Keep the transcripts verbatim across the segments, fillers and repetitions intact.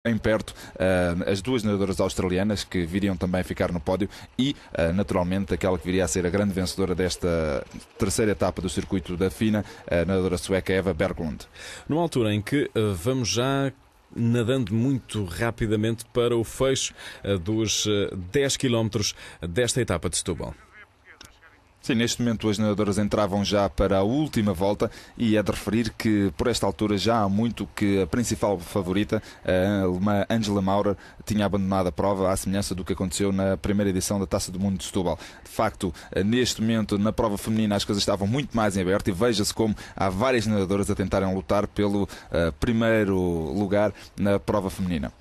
Bem perto uh, as duas nadadoras australianas que viriam também ficar no pódio e, uh, naturalmente, aquela que viria a ser a grande vencedora desta terceira etapa do circuito da FINA, a nadadora sueca Eva Berglund. Numa altura em que uh, vamos já nadando muito rapidamente para o fecho uh, dos uh, dez quilómetros desta etapa de Setúbal. Sim, neste momento as nadadoras entravam já para a última volta e é de referir que por esta altura já há muito que a principal favorita, a alemã Angela Maurer, tinha abandonado a prova à semelhança do que aconteceu na primeira edição da Taça do Mundo de Setúbal. De facto, neste momento na prova feminina as coisas estavam muito mais em aberto e veja-se como há várias nadadoras a tentarem lutar pelo uh, primeiro lugar na prova feminina.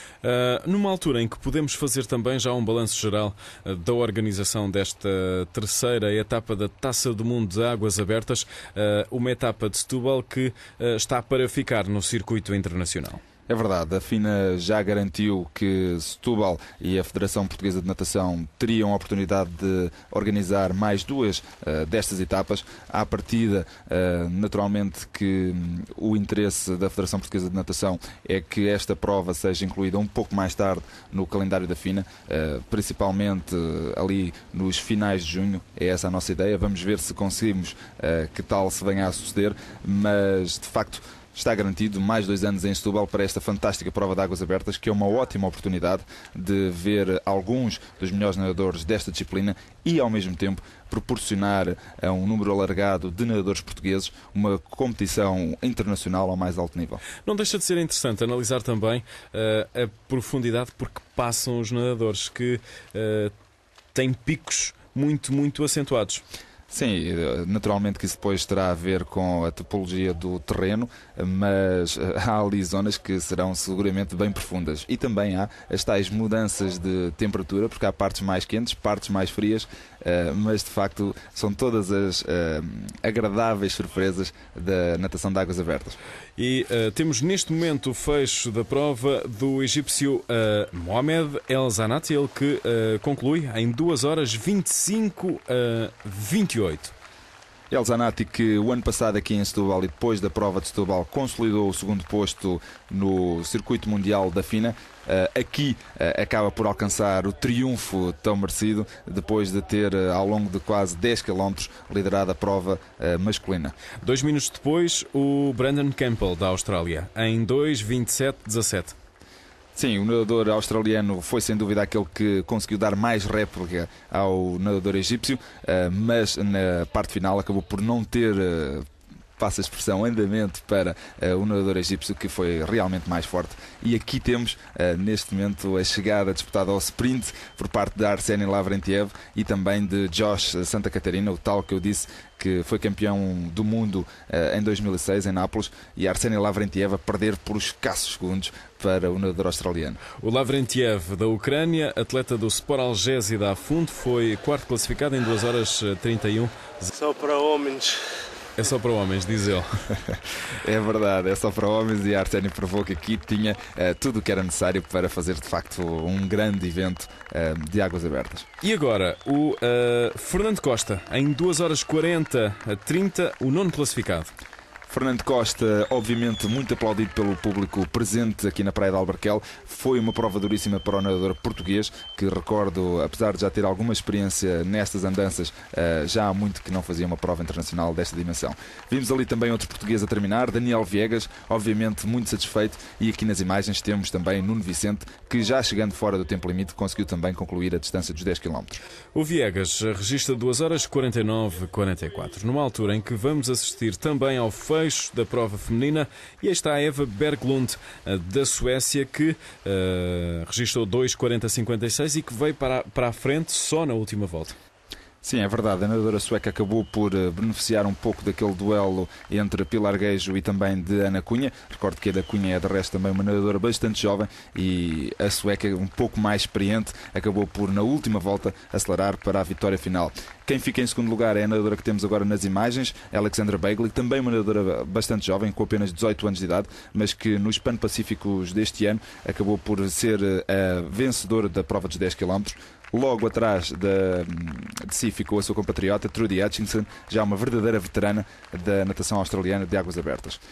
Uh, numa altura em que podemos fazer também já um balanço geral uh, da organização desta terceira etapa da Taça do Mundo de Águas Abertas, uh, uma etapa de Setúbal que uh, está para ficar no circuito internacional. É verdade, a FINA já garantiu que Setúbal e a Federação Portuguesa de Natação teriam a oportunidade de organizar mais duas uh, destas etapas. À partida, uh, naturalmente que um, o interesse da Federação Portuguesa de Natação é que esta prova seja incluída um pouco mais tarde no calendário da FINA, uh, principalmente uh, ali nos finais de junho. É essa a nossa ideia. Vamos ver se conseguimos uh, que tal se venha a suceder, mas de facto está garantido mais dois anos em Setúbal para esta fantástica prova de águas abertas, que é uma ótima oportunidade de ver alguns dos melhores nadadores desta disciplina e, ao mesmo tempo, proporcionar a um número alargado de nadadores portugueses uma competição internacional ao mais alto nível. Não deixa de ser interessante analisar também uh, a profundidade porque passam os nadadores, que uh, têm picos muito, muito acentuados. Sim, naturalmente que isso depois terá a ver com a topologia do terreno, mas há ali zonas que serão seguramente bem profundas. E também há as tais mudanças de temperatura, porque há partes mais quentes, partes mais frias, mas de facto são todas as agradáveis surpresas da natação de águas abertas. E uh, temos neste momento o fecho da prova do egípcio uh, Mohamed El Zanati, ele que uh, conclui em duas horas vinte e cinco a vinte e oito. El Zanati, que o ano passado aqui em Setúbal e depois da prova de Setúbal consolidou o segundo posto no circuito mundial da FINA, uh, aqui uh, acaba por alcançar o triunfo tão merecido depois de ter uh, ao longo de quase dez quilómetros liderado a prova uh, masculina. Dois minutos depois, o Brandon Campbell da Austrália em dois vinte e sete dezassete. Sim, o nadador australiano foi sem dúvida aquele que conseguiu dar mais réplica ao nadador egípcio, mas na parte final acabou por não ter, passa a expressão, andamento para o nadador egípcio, que foi realmente mais forte. E aqui temos neste momento a chegada disputada ao sprint por parte de Arseny Lavrentiev e também de Josh Santa Catarina, o tal que eu disse que foi campeão do mundo uh, em dois mil e seis em Nápoles, e Arseny Lavrentiev a perder por escassos segundos para o nadador australiano. O Lavrentiev da Ucrânia, atleta do Sport Algés e da Afundo, foi quarto classificado em duas horas trinta e um. Só para homens. É só para homens, diz ele. É verdade, é só para homens, e a Arseny provou que aqui tinha uh, tudo o que era necessário para fazer de facto um grande evento uh, de águas abertas. E agora, o uh, Fernando Costa, em duas horas quarenta a trinta, o nono classificado. Fernando Costa, obviamente muito aplaudido pelo público presente aqui na Praia de Albarquel. Foi uma prova duríssima para o nadador português, que recordo, apesar de já ter alguma experiência nestas andanças, já há muito que não fazia uma prova internacional desta dimensão. Vimos ali também outro português a terminar, Daniel Viegas, obviamente muito satisfeito, e aqui nas imagens temos também Nuno Vicente, que já chegando fora do tempo limite conseguiu também concluir a distância dos dez quilómetros. O Viegas registra duas horas quarenta e nove quarenta e quatro, numa altura em que vamos assistir também ao fecho da prova feminina, e aí está a Eva Berglund da Suécia, que uh, registrou dois quarenta cinquenta e seis e que veio para, para a frente só na última volta. Sim, é verdade. A nadadora sueca acabou por beneficiar um pouco daquele duelo entre Pilar Gueijo e também de Ana Cunha. Recordo que a Ana Cunha é, de resto, também uma nadadora bastante jovem, e a sueca, um pouco mais experiente, acabou por, na última volta, acelerar para a vitória final. Quem fica em segundo lugar é a nadadora que temos agora nas imagens, Alexandra Begley, também uma nadadora bastante jovem, com apenas dezoito anos de idade, mas que nos Pan-Pacíficos deste ano acabou por ser a vencedora da prova dos dez quilómetros. Logo atrás de, de si ficou a sua compatriota Trudy Hutchinson, já uma verdadeira veterana da natação australiana de águas abertas.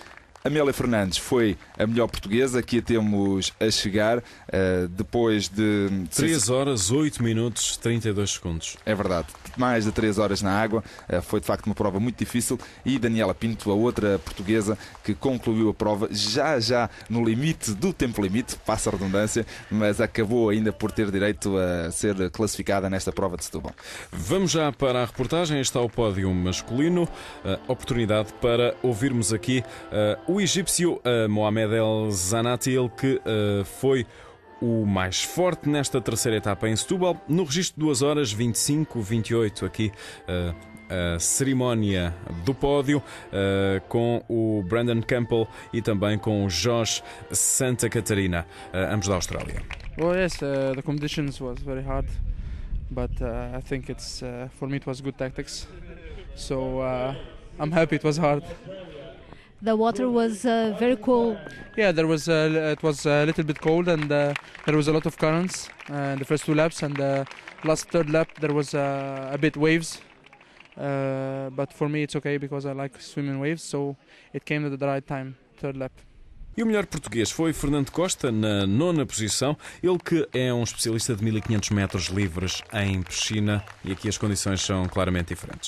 Amélia Fernandes foi a melhor portuguesa, aqui a temos a chegar, uh, depois de... três horas, oito minutos, trinta e dois segundos. É verdade, mais de três horas na água, uh, foi de facto uma prova muito difícil, e Daniela Pinto, a outra portuguesa que concluiu a prova já já no limite do tempo limite, passa a redundância, mas acabou ainda por ter direito a ser classificada nesta prova de Setúbal. Vamos já para a reportagem, está o pódio masculino, a oportunidade para ouvirmos aqui uh, o egípcio uh, Mohamed El Zanati, ele que uh, foi o mais forte nesta terceira etapa em Setúbal, no registro de duas horas vinte e cinco, vinte e oito, aqui uh, a cerimónia do pódio uh, com o Brandon Campbell e também com o Josh Santa Catarina, uh, ambos da Austrália. Well, yes, uh, the conditions was very hard, but uh, I think it's uh, for me it was good tactics. So uh, I'm happy it was hard. The water was uh, very cold. Yeah, there was uh, it was a little bit cold, and uh, there was a lot of currents uh, in the first two laps, and the last third lap there was uh, a bit waves. Uh, but for me it's okay because I like swimming waves, so it came at the right time, third lap. E o melhor português foi Fernando Costa, na nona posição. Ele que é um especialista de mil e quinhentos metros livres em piscina, e aqui as condições são claramente diferentes.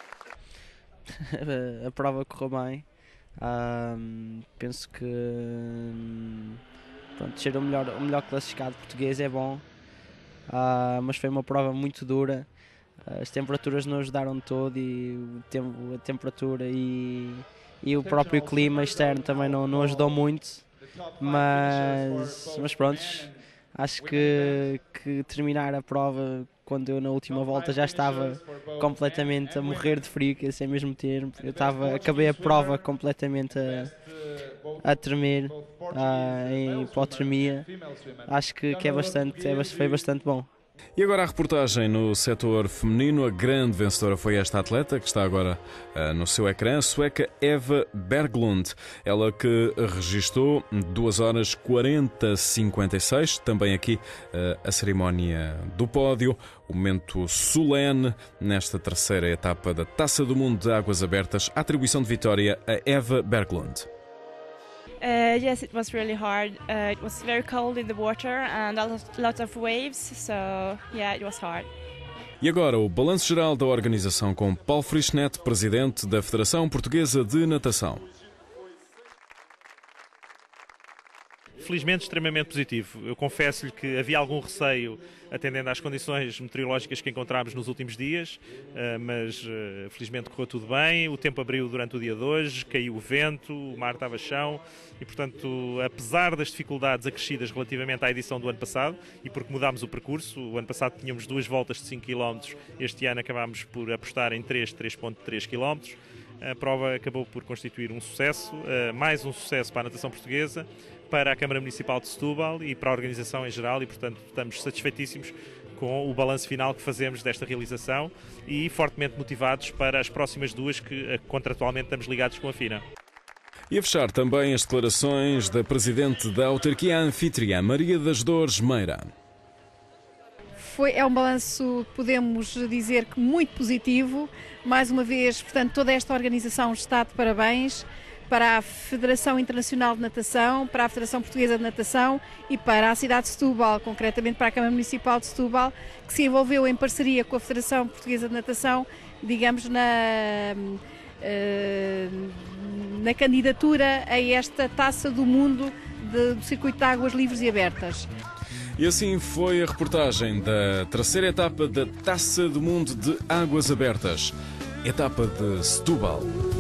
A prova correu bem. Um, penso que pronto, ser o melhor, o melhor classificado português é bom, uh, mas foi uma prova muito dura. As temperaturas não ajudaram todo, e o tempo, a temperatura e, e o próprio clima externo também não, não ajudou muito, mas, mas pronto, acho que, que terminar a prova quando eu na última volta já estava completamente a morrer de frio, que esse é mesmo termo, eu estava, acabei a prova completamente a, a tremer, a, em hipotermia, acho que, que é bastante, é, foi bastante bom. E agora a reportagem no setor feminino. A grande vencedora foi esta atleta, que está agora uh, no seu ecrã, a sueca Eva Berglund. Ela que registou duas horas quarenta cinquenta e seis. Também aqui uh, a cerimónia do pódio, o momento solene nesta terceira etapa da Taça do Mundo de Águas Abertas. A atribuição de vitória a Eva Berglund. Uh, yes, it was really hard. Uh, it was very cold in the water and a lot, lot of waves, so yeah, it was hard. E agora o balanço geral da organização com Paulo Frischnet, presidente da Federação Portuguesa de Natação. Felizmente extremamente positivo. Eu confesso-lhe que havia algum receio atendendo às condições meteorológicas que encontramos nos últimos dias, mas felizmente correu tudo bem, o tempo abriu durante o dia de hoje, caiu o vento, o mar estava chão e, portanto, apesar das dificuldades acrescidas relativamente à edição do ano passado, e porque mudámos o percurso, o ano passado tínhamos duas voltas de cinco quilómetros, este ano acabámos por apostar em três, três vírgula três quilómetros. A prova acabou por constituir um sucesso, mais um sucesso para a natação portuguesa, para a Câmara Municipal de Setúbal e para a organização em geral, e portanto estamos satisfeitíssimos com o balanço final que fazemos desta realização e fortemente motivados para as próximas duas que contratualmente estamos ligados com a FINA. E a fechar também as declarações da Presidente da Autarquia Anfitriã, Maria das Dores Meira. Foi, é um balanço, podemos dizer que muito positivo. Mais uma vez, portanto, toda esta organização está de parabéns para a Federação Internacional de Natação, para a Federação Portuguesa de Natação e para a cidade de Setúbal, concretamente para a Câmara Municipal de Setúbal, que se envolveu em parceria com a Federação Portuguesa de Natação, digamos, na, na candidatura a esta Taça do Mundo de, do Circuito de Águas Livres e Abertas. E assim foi a reportagem da terceira etapa da Taça do Mundo de Águas Abertas, etapa de Setúbal.